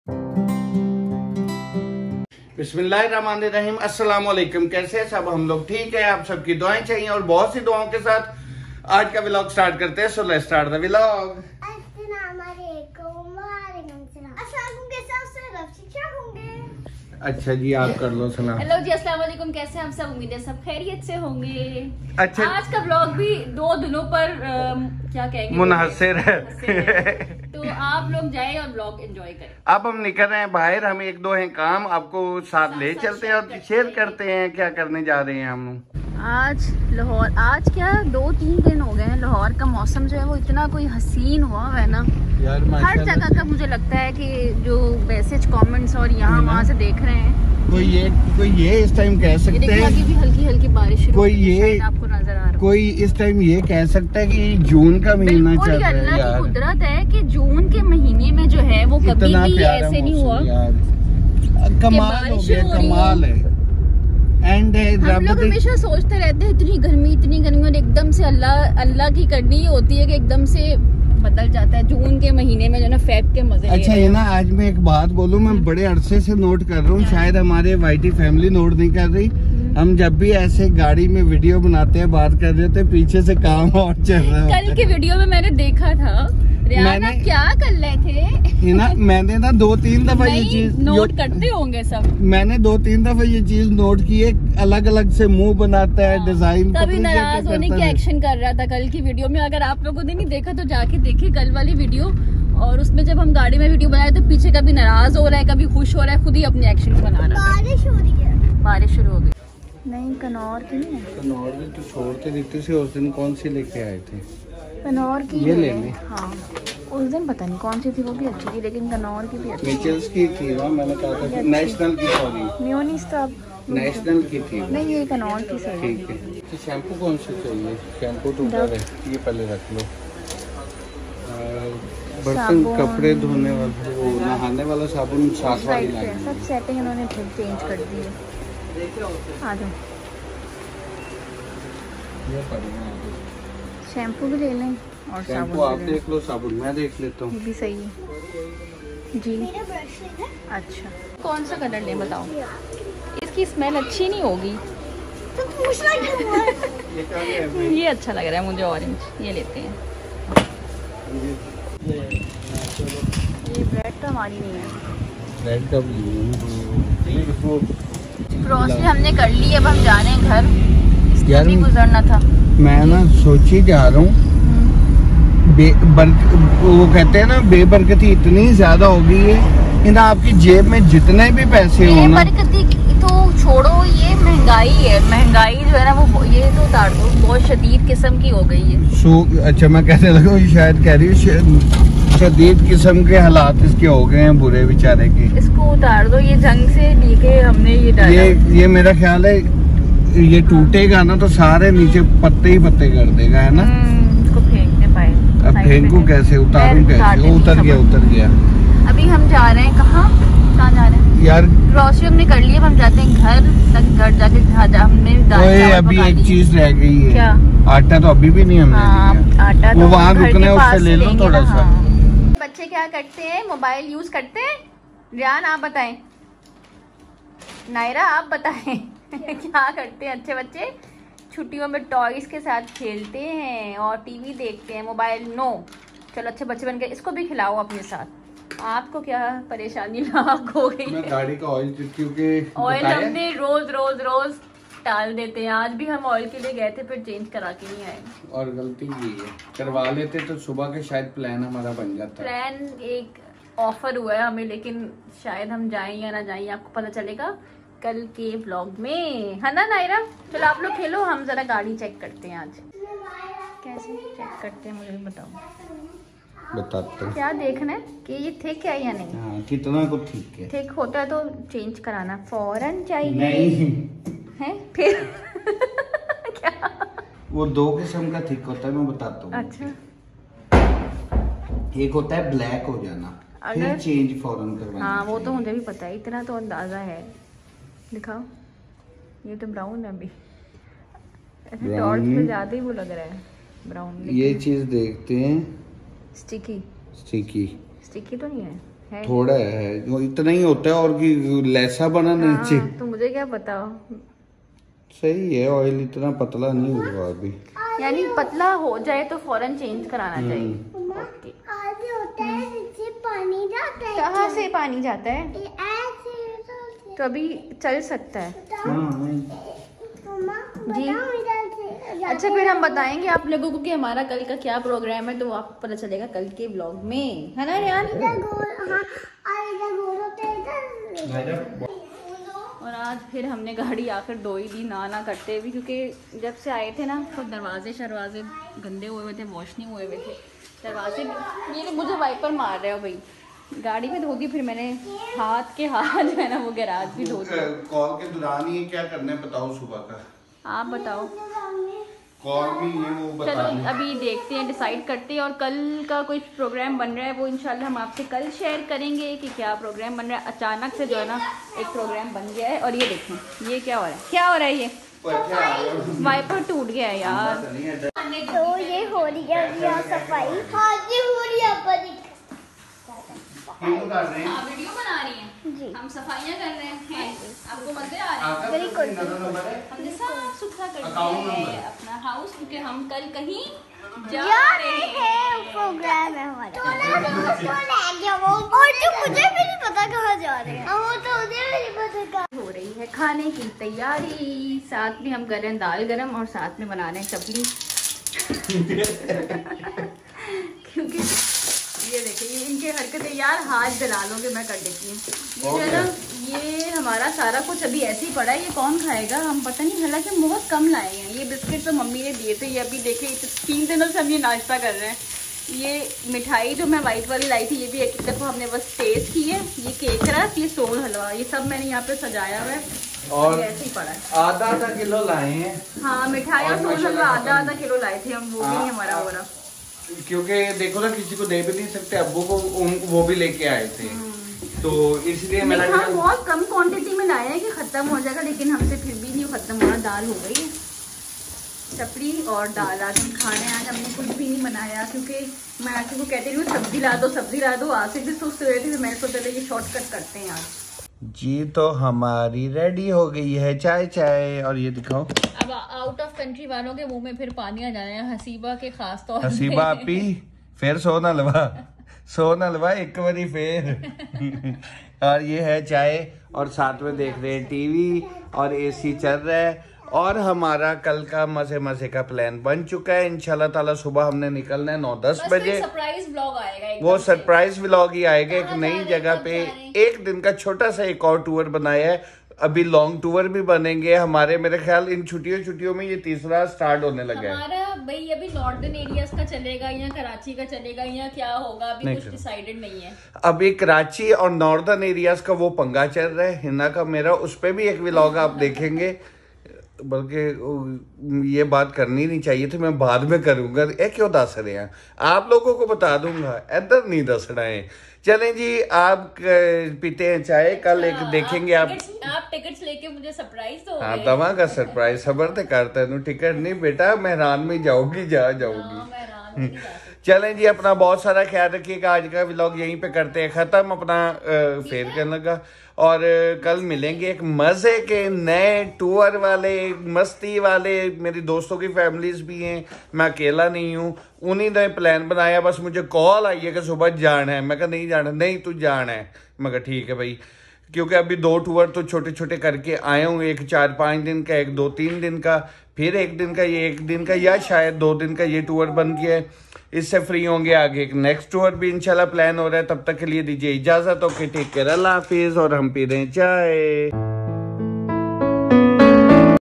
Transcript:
बिस्मिल्लाहिर्रहमानिर्रहीम। अस्सलाम वालेकुम। कैसे हैं सब? हम लोग ठीक है। आप सबकी दुआएं चाहिए और बहुत सी दुआओं के साथ आज का व्लॉग स्टार्ट करते हैं। So let's start the vlog. अच्छा जी, आप कर लो सलाम। हेलो जी, अस्सलाम वालेकुम। कैसे हैं हम सब? उम्मीद है सब खैरियत से होंगे। अच्छा, आज का व्लॉग भी 2 दिनों पर क्या कहेंगे, मुनहसर है। तो आप लोग जाएं और व्लॉग एंजॉय करें। अब हम निकल रहे हैं बाहर। हम 1-2 हैं काम, आपको साथ ले चलते हैं और शेयर करते हैं क्या करने जा रहे हैं हम। आज लाहौर, आज क्या 2-3 दिन हो गए हैं, लाहौर का मौसम जो है वो इतना कोई हसीन हुआ है ना यार। हर जगह का मुझे लगता है कि जो मैसेज कमेंट्स और यहाँ वहाँ से देख रहे हैं, कोई ये इस टाइम कह सकते हैं, अभी भी हल्की हल्की बारिश शुरू कोई ये आपको नजर आ रहा, कोई इस टाइम ये कह सकता है कि जून का महीना चल रहा है। अल्लाह की कुदरत है कि जून के महीने में जो है वो कभी भी ऐसे नहीं हुआ। कमाल हो गया, कमाल है। एंड हम लोग हमेशा सोचते रहते हैं इतनी गर्मी और एकदम से अल्लाह की करनी ही होती है कि एकदम से बदल जाता है। जून के महीने में जो ना फेब के मजे। अच्छा ये ना, आज मैं एक बात बोलूं, मैं बड़े अरसे से नोट कर रहा हूँ, शायद हमारे वाईटी फैमिली नोट नहीं कर रही। हम जब भी ऐसे गाड़ी में वीडियो बनाते हैं, बात कर रहे होते हैं, पीछे से काम और चल रहा है। कल के वीडियो में मैंने देखा था रियाना क्या कर रहे थे ना, मैंने ना 2-3 दफा ये चीज नोट करते होंगे सब। मैंने 2-3 दफा ये चीज नोट की है। अलग अलग से मुंह बनाता है, डिजाइन कभी नाराज होने की एक्शन कर रहा था कल की वीडियो में। अगर आप लोगों ने नहीं देखा तो जाके देखे कल वाली वीडियो। और उसमें जब हम गाड़ी में वीडियो बनाए तो पीछे कभी नाराज हो रहा है, कभी खुश हो रहा है, खुद ही अपने एक्शन बना रहा है। बारिश हो रही है, बारिश शुरू हो गई। नहीं, कनौर की नहीं है। कनौर की तो छोड़ते देते से उस दिन कौन सी लेके आए थे? कनौर की ये लेने। हाँ, उस दिन पता नहीं कौन सी थी, वो भी अच्छी थी, लेकिन कनौर की भी अच्छी थी। नेचर्स की थी ना, मैंने कहा था नेशनल की, सॉरी म्योनीस तो अब नेशनल की थी। नहीं, ये कनौर की सही। ठीक है। तो शैम्पू कौन सा चाहिए? शैम्पू तो उधर है, ये पहले रख लो। बर्तन कपड़े धोने वाला, वो नहाने वाला साबुन साथ वाली लानी। सब सेटिंग इन्होंने चेंज कर दी है। आ जाओ, शैम्पू भी ले लें और शैम्पू आप देख लो, साबुन मैं देख लेता हूँ। ये भी सही है जी। अच्छा, कौन सा कलर लें बताओ? इसकी स्मेल अच्छी नहीं होगी तो पूछना क्यों है? ये अच्छा लग रहा है मुझे, ऑरेंज ये लेते हैं। ये ब्रेड तो हमारी नहीं है, ब्रेड का ग्रोसरी हमने कर ली। अब हम जा रहे हैं घर, यार भी गुजरना था। मैं ना सोची जा रहा हूँ, वो कहते हैं ना बेबरकती इतनी ज्यादा हो गई है कि ना आपकी जेब में जितने भी पैसे हो ना, बेबरकती तो छोड़ो, ये महंगाई है। महंगाई जो है ना वो, ये तो उतार दो, बहुत शदीद किस्म की हो गई है। अच्छा मैं कहने लगा शायद कह रही हूँ शदीद किस्म के हालात इसके हो गए हैं, बुरे बेचारे के। इसको उतार दो, ये जंग से लेके हमने ये डाला। ये मेरा ख्याल है ये टूटेगा ना तो सारे नीचे पत्ते ही पत्ते कर देगा, है ना। इसको फेंकने पाए, अब फेंकू कैसे, उतारूं कैसे? उतर गया। अभी हम जा रहे हैं, कहाँ जा रहे हैं यार? ग्रोसरी हमने कर ली, अब हम जाते हैं घर तक। घर जाके हमने अभी एक चीज रह गई है। क्या? आटा तो अभी भी नहीं हमने लिया। आटा वो वहाँ रुकने, उससे ले लो थोड़ा सा। बच्चे क्या करते हैं, मोबाइल यूज करते हैं? रियान आप बताएं, नायरा आप बताएं क्या करते हैं अच्छे बच्चे? छुट्टियों में टॉयज के साथ खेलते हैं और टीवी देखते हैं, मोबाइल नो। चलो अच्छे बच्चे बन गए, इसको भी खिलाओ अपने साथ। आपको क्या परेशानी लाख हो गई? मैं गाड़ी का ऑयल, क्योंकि ऑयल हमने रोज टाल देते हैं। आज भी हम ऑयल के लिए गए थे, फिर चेंज करा के नहीं आए। और गलती की है, करवा लेते तो सुबह के शायद प्लान हमारा बन जाता। प्लान एक ऑफर हुआ है हमें, लेकिन शायद हम जाएं या ना जाएं आपको पता चलेगा कल के व्लॉग में, है ना नायरा? चलो आप लोग खेलो, हम जरा गाड़ी चेक करते हैं। आज कैसे चेक करते हैं मुझे भी बताते हैं। क्या देखना है कि ये ठीक है या नहीं? हाँ, कितना को ठीक है। ठीक होता है तो चेंज कराना फौरन चाहिए। नहीं है फिर क्या? वो 2 किस्म का थिक होता है, मैं बताता हूँ। अच्छा, एक होता है ब्लैक हो जाना, फिर चेंज फौरन करवाना। हाँ वो तो मुझे भी पता है, इतना तो अंदाजा है। दिखाओ, ये तो ब्राउन है अभी, टॉर्च में ज्यादा ही वो लग रहा है ब्राउन। ये चीज देखते हैं, स्टिकी स्टिकी स्टिकी तो नहीं है। है? थोड़ा है, वो इतना ही होता है और कि लैसा बना नीचे। तो मुझे क्या पता। सही है, ऑयल इतना पतला नहीं हुआ अभी, यानी पतला हो जाए तो फौरन चेंज कराना चाहिए। पानी जाता है। कहाँ से पानी जाता है? तो अभी चल सकता है जी। अच्छा फिर हम बताएंगे आप लोगों को कि हमारा कल का क्या प्रोग्राम है, तो आपको पता चलेगा कल के व्लॉग में, है ना रियान? और आज फिर हमने गाड़ी आकर धोई दी ना करते हुए, क्योंकि जब से आए थे ना तो दरवाजे शरवाजे गंदे हुए हुए थे, वॉश नहीं हुए हुए थे दरवाजे। ये मुझे वाइपर मार रहे हो भाई। गाड़ी में धो दी, फिर मैंने हाथ जो है ना वो गैराज भी धो दिया। कॉल के दौरान ये क्या करना है बताओ सुबह का? आप बताओ। कॉल में ये वो बता। चलो अभी देखते हैं, डिसाइड करते हैं, और कल का कोई प्रोग्राम बन रहा है वो इंशाल्लाह हम आपसे कल शेयर करेंगे कि क्या प्रोग्राम बन रहा है। अचानक से जो है ना एक प्रोग्राम बन गया है। और ये देखें ये क्या हो रहा है, क्या हो रहा है, ये वाइपर टूट गया है यार। तो ये हो रही है सफाई। हाँ जी हो रही है। वीडियो बना रही हैं जी, हम सफाइयाँ कर रहे हैं। आपको मजे आ रहे हैं? बिल्कुल। हमने साफ सुथरा कर दिया है अपना हाउस, क्योंकि हम कल कहीं जा रहे हैं। प्रोग्राम है हमारा और जो मुझे भी नहीं पता कहाँ जा रहे हैं। वो तो उन्हें भी नहीं पता। हो रही है खाने की तैयारी, साथ में हम कर रहे हैं दाल गरम और साथ में बना रहे हैं चपली। क्योंकि ये देखिए ये इनके हरकतें यार, हाथ जला लोगे मैं कर देती हूँ। ये जो है ना ये हमारा सारा कुछ अभी ऐसे ही पड़ा है, ये कौन खाएगा हम पता नहीं, हालांकि हम बहुत कम लाए हैं। ये बिस्किट तो मम्मी ने दिए थे, ये अभी देखिए 3 दिनों से हम ये नाश्ता कर रहे हैं। ये मिठाई जो मैं वाइट वाली लाई थी ये भी एक दफ़ा हमने बस टेस्ट की है। ये केक रस, ये सोन हलवा, ये सब मैंने यहाँ पे सजाया हुआ है और ऐसे ही पड़ा है। आधा किलो लाए हैं। हाँ मिठाई और सोन हलवा आधा किलो लाए थे हम, वो भी नहीं हमारा हो रहा, क्योंकि देखो ना किसी को दे भी नहीं सकते, अब्बू को वो भी लेके आए थे, तो इसलिए मैंने बहुत कम क्वांटिटी में लाया है कि खत्म हो जाएगा, लेकिन हमसे फिर भी नहीं खत्म हो रहा। दाल हो गई है, चपड़ी और दाल। आज हम खाने आज हमने कुछ भी नहीं बनाया, क्योंकि मैं आके को कहती हूँ सब्जी ला दो। आज से भी सोचते हुए थे, मैं सोचा था ये शॉर्टकट करते हैं आज जी। तो हमारी रेडी हो गई है चाय। और ये दिखाओ, अब आउट ऑफ कंट्री वालों के मुंह में फिर पानी आ जाए, हसीबा के खास तौर पे। हसीबा आपी फिर सोन हलवा एक बारी फिर। और ये है चाय और साथ में देख रहे हैं टीवी और एसी चल रहा है। और हमारा कल का मजे का प्लान बन चुका है। इंशाल्लाह ताला सुबह हमने निकलना है 9-10 बजे। सरप्राइज व्लॉग आएगा, वो सरप्राइज व्लॉग ही आएगा एक नई जगह पे। एक दिन का छोटा सा एक और टूर बनाया है, अभी लॉन्ग टूर भी बनेंगे हमारे। मेरे ख्याल इन छुट्टियों में ये तीसरा स्टार्ट होने लगा है हमारा। भाई अभी नॉर्दर्न एरियाज का चलेगा या कराची का चलेगा या क्या होगा अभी कुछ डिसाइडेड नहीं है। अभी कराची और नॉर्दर्न एरियाज का वो पंगा चल रहा है। हिना का मेरा उस पे भी एक व्लॉग आप देखेंगे, बल्कि ये बात करनी नहीं चाहिए थी, मैं बाद में करूंगा। ये क्यों दस रहे हैं, आप लोगों को बता दूंगा, इधर नहीं दस रहे हैं। चलें जी, आप पीते हैं चाय, कल एक देखेंगे आप टिकट्स लेके मुझे सरप्राइज दो। हाँ दवा का सरप्राइज सबर ते करता है। टिकट नहीं बेटा, मेहरान में जाओगी जाओगी। चलें जी, अपना बहुत सारा ख्याल रखिएगा। आज का व्लॉग यहीं पे करते हैं खत्म, अपना फेर करने लगा। और कल मिलेंगे एक मजे के नए टूर वाले, मस्ती वाले। मेरी दोस्तों की फैमिलीज भी हैं, मैं अकेला नहीं हूँ। उन्हीं ने प्लान बनाया, बस मुझे कॉल आई है कि सुबह जाना है। मैं कहा नहीं जाना, नहीं तू जाना है। मैं कहा ठीक है भाई, क्योंकि अभी 2 टूर तो छोटे छोटे करके आए हूँ, एक 4-5 दिन का, एक 2-3 दिन का, फिर 1 दिन का, ये 1 दिन का या शायद 2 दिन का ये टूर बन गया है। इससे फ्री होंगे आगे, एक नेक्स्ट टूर भी इंशाल्लाह प्लान हो रहा है। तब तक के लिए दीजिए इजाजत। ओके, टेक केयर, अल्लाह हाफिज। और हम पी रहे हैं चाय।